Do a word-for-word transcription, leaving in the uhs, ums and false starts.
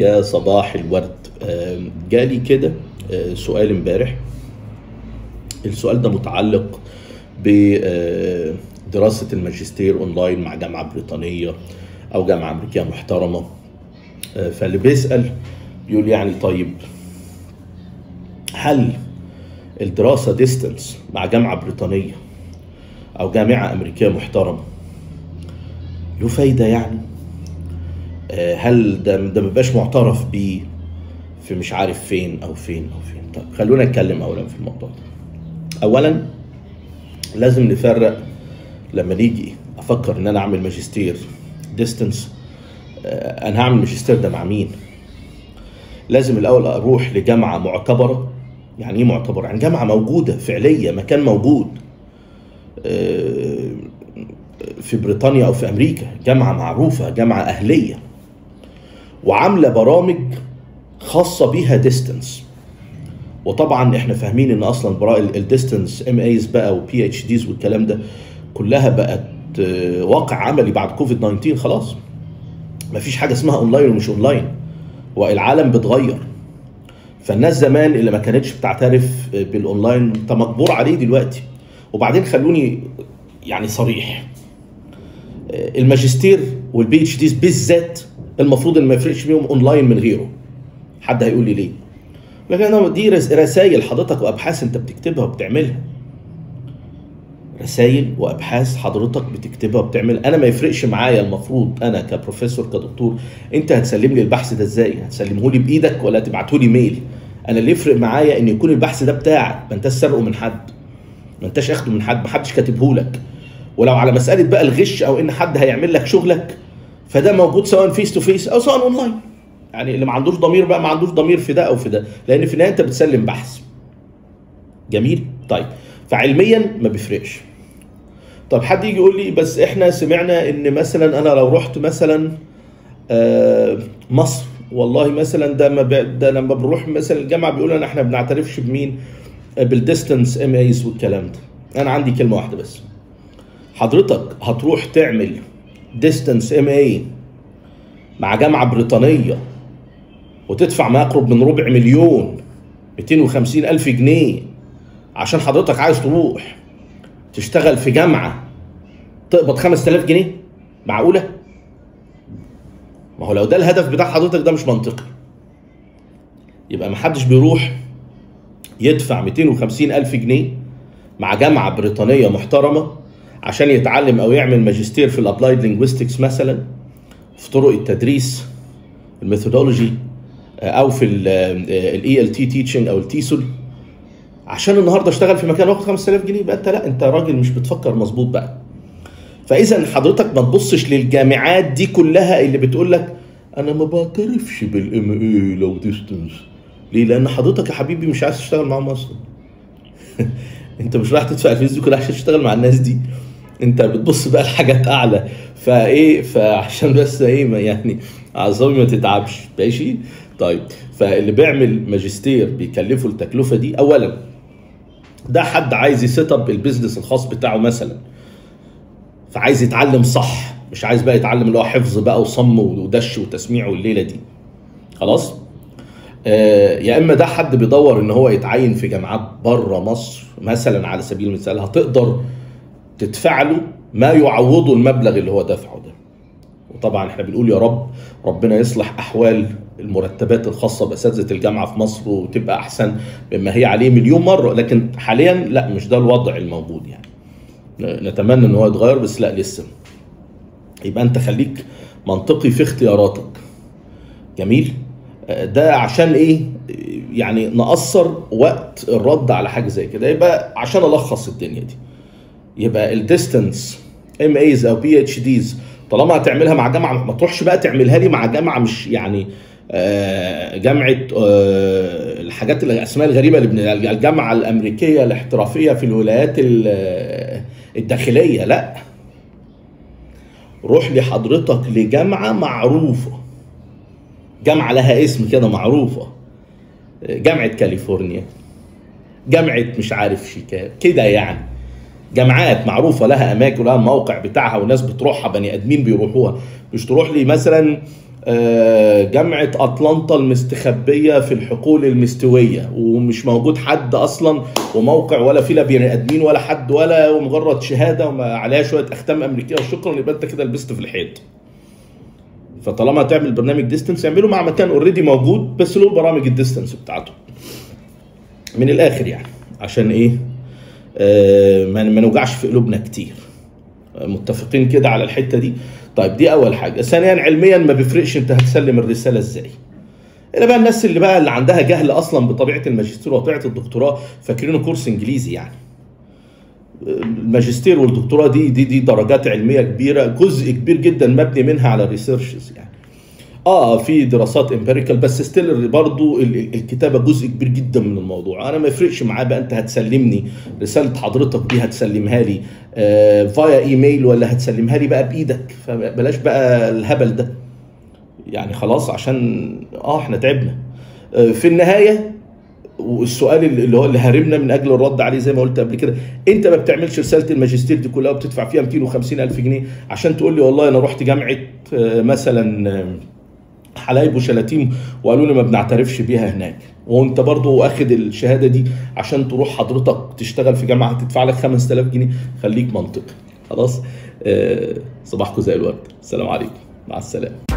يا صباح الورد. جالي كده سؤال امبارح. السؤال ده متعلق بدراسة الماجستير اونلاين مع جامعة بريطانية او جامعة امريكية محترمة. فاللي بيسأل بيقول يعني طيب هل الدراسة ديستنس مع جامعة بريطانية او جامعة امريكية محترمة له فايدة؟ يعني هل ده ده مبقاش معترف بيه في مش عارف فين او فين او فين؟ طب خلونا نتكلم اولا في الموضوع ده. اولا لازم نفرق لما نيجي افكر ان انا اعمل ماجستير ديستنس، انا هعمل ماجستير ده مع مين؟ لازم الاول اروح لجامعه معتبره. يعني ايه معتبره؟ يعني جامعه موجوده فعليه، مكان موجود في بريطانيا او في امريكا، جامعه معروفه، جامعه اهليه وعامله برامج خاصه بيها ديستنس. وطبعا احنا فاهمين ان اصلا برامج الديستنس ام ايز بقى وبي اتش ديز والكلام ده كلها بقت واقع عملي بعد كوفيد تسعة عشر. خلاص مفيش حاجه اسمها اونلاين ومش اونلاين، والعالم بتغير. فالناس زمان اللي ما كانتش بتعترف بالاونلاين انت مجبور عليه دلوقتي. وبعدين خلوني يعني صريح، الماجستير والبي اتش ديز بالذات المفروض ان ما يفرقش بيهم اونلاين من غيره. حد هيقول لي ليه؟ لكن انا دي رسائل حضرتك وابحاث انت بتكتبها وبتعملها. رسائل وابحاث حضرتك بتكتبها وبتعمل. انا ما يفرقش معايا المفروض انا كبروفيسور كدكتور انت هتسلم لي البحث ده ازاي؟ هتسلمه لي بايدك ولا تبعته لي ميل؟ انا اللي يفرق معايا ان يكون البحث ده بتاعك، ما انتش سرقه من حد، ما انتش اخده من حد، ما حدش كاتبه لك. ولو على مساله بقى الغش او ان حد هيعمل لك شغلك فده موجود سواء فيس تو فيس او سواء اونلاين. يعني اللي ما عندوش ضمير بقى ما عندوش ضمير في ده او في ده، لان في النهايه انت بتسلم بحث. جميل؟ طيب فعلميا ما بيفرقش. طب حد يجي يقول لي بس احنا سمعنا ان مثلا انا لو رحت مثلا مصر، والله مثلا ده ما ده لما بنروح مثلا الجامعه بيقولوا ان احنا ما بنعترفش بمين؟ بالديستنس ام ايز والكلام ده. انا عندي كلمه واحده بس، حضرتك هتروح تعمل ديستنس ام اي مع جامعه بريطانيه وتدفع ما يقرب من ربع مليون مئتين وخمسين الف جنيه عشان حضرتك عايز تروح تشتغل في جامعه تقبض خمسة آلاف جنيه؟ معقوله؟ ما هو لو ده الهدف بتاع حضرتك ده مش منطقي. يبقى ما حدش بيروح يدفع مئتين وخمسين الف جنيه مع جامعه بريطانيه محترمه عشان يتعلم او يعمل ماجستير في الابلايد لينجويستكس مثلا، في طرق التدريس الميثودولوجي، او في الاي ال تي تيتشنج او التيسول، عشان النهارده اشتغل في مكان واخد خمسة آلاف جنيه. يبقى انت لا، انت راجل مش بتفكر مظبوط بقى. فاذا حضرتك ما تبصش للجامعات دي كلها اللي بتقول لك انا ما بعترفش بالام اي لو ديستنس. ليه؟ لان حضرتك يا حبيبي مش عايز تشتغل معاهم اصلا. انت مش رايح تدفع الفلوس دي كلها عشان تشتغل مع الناس دي، انت بتبص بقى لحاجات اعلى. فايه فعشان بس ايه ما يعني اعصابي ما تتعبش. ماشي؟ طيب فاللي بيعمل ماجستير بيكلفه التكلفه دي، اولا ده حد عايز يسيت اب البيزنس الخاص بتاعه مثلا، فعايز يتعلم صح، مش عايز بقى يتعلم اللي هو حفظ بقى وصم ودش وتسميع والليله دي. خلاص؟ آه يا اما ده حد بيدور ان هو يتعين في جامعات بره مصر مثلا على سبيل المثال، هتقدر تدفع له ما يعوضه المبلغ اللي هو دفعه ده. وطبعا احنا بنقول يا رب ربنا يصلح احوال المرتبات الخاصه باساتذه الجامعه في مصر وتبقى احسن مما هي عليه مليون مره، لكن حاليا لا، مش ده الوضع الموجود. يعني نتمنى ان هو يتغير بس لا لسه. يبقى انت خليك منطقي في اختياراتك. جميل؟ ده عشان ايه؟ يعني نقصر وقت الرد على حاجه زي كده. يبقى عشان الخص الدنيا دي، يبقى الديستنس ام ايز او بي اتش ديز طالما هتعملها مع جامعه ما تروحش بقى تعملها لي مع جامعه مش يعني آه جامعه آه الحاجات الاسماء الغريبه اللي الجامعه الامريكيه الاحترافيه في الولايات الداخليه. لا، روح لحضرتك لجامعه معروفه، جامعه لها اسم كده معروفه، جامعه كاليفورنيا، جامعه مش عارف شيكاغو كده. يعني جامعات معروفه لها اماكن ولها الموقع بتاعها وناس بتروحها، بني ادمين بيروحوها. مش تروح لي مثلا آه، جامعة أطلانتا المستخبية في الحقول المستوية، ومش موجود حد أصلا، وموقع ولا فيه لا بني آدمين ولا حد، ولا مجرد شهادة وما عليها شوية أختام أمريكية وشكرا، يبقى أنت كده لبست في الحيط. فطالما تعمل برنامج ديستنس اعمله مع مكان اوريدي موجود بس له برامج الديستنس بتاعته. من الآخر يعني، عشان إيه؟ آه ما ما نوجعش في قلوبنا كتير. متفقين كده على الحته دي؟ طيب دي اول حاجه. ثانيا، علميا ما بيفرقش انت هتسلم الرساله ازاي. الا بقى الناس اللي بقى اللي عندها جهل اصلا بطبيعه الماجستير وطبيعه الدكتوراه، فاكرينه كورس انجليزي يعني. الماجستير والدكتوراه دي دي دي درجات علميه كبيره، جزء كبير جدا مبني منها على الريسيرشز يعني. اه في دراسات امبيريكال، بس ستيل برضو الكتابه جزء كبير جدا من الموضوع. انا ما يفرقش معايا بقى انت هتسلمني رساله حضرتك دي هتسلمها لي آه فايا ايميل ولا هتسلمها لي بقى بايدك، فبلاش بقى الهبل ده يعني. خلاص، عشان اه احنا تعبنا. آه في النهايه، والسؤال اللي هو اللي هرمنا من اجل الرد عليه زي ما قلت قبل كده، انت ما بتعملش رساله الماجستير دي كلها وبتدفع فيها مئتين وخمسين الف جنيه عشان تقول لي والله انا رحت جامعه آه مثلا آه حلايب وشلاتين وقالوا لي ما بنعترفش بيها هناك، وانت برضو واخد الشهاده دي عشان تروح حضرتك تشتغل في جامعه هتدفع لك خمسة آلاف جنيه. خليك منطقي. خلاص. آه صباحكم زي الورد. السلام عليكم، مع السلامه.